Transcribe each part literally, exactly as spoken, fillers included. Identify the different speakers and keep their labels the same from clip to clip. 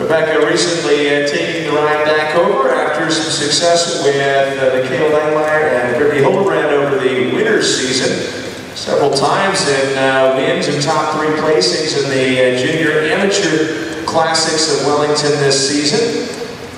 Speaker 1: Rebecca recently uh, taking the ride back over after some success with uh, Michaela Langmeyer and Brittany Hildebrand over the winter's season. Several times in uh, wins and top three placings in the uh, junior amateur classics of Wellington this season.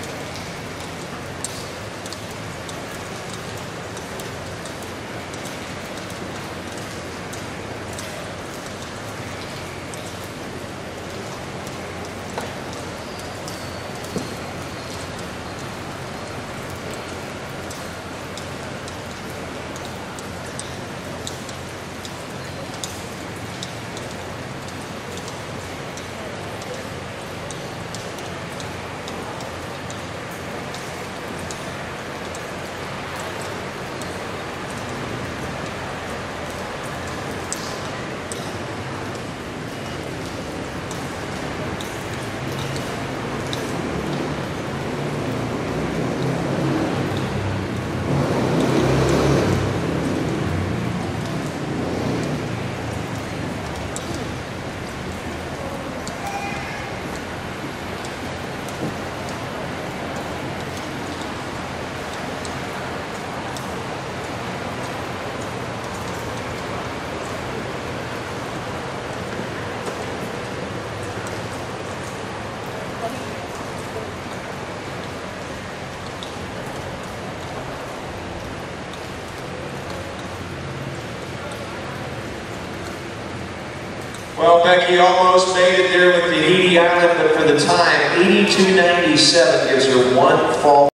Speaker 1: Well, Becky almost made it there with the Haiti Island, but for the time, eighty-two ninety-seven gives her one fall.